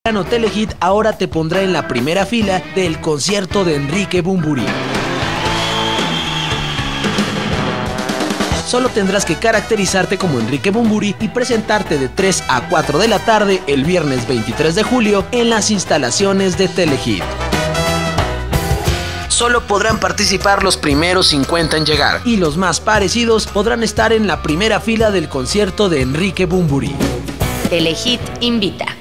Telehit ahora te pondrá en la primera fila del concierto de Enrique Bunbury. Solo tendrás que caracterizarte como Enrique Bunbury y presentarte de 3 a 4 de la tarde el viernes 23 de julio en las instalaciones de Telehit. Solo podrán participar los primeros 50 en llegar y los más parecidos podrán estar en la primera fila del concierto de Enrique Bunbury. Telehit invita.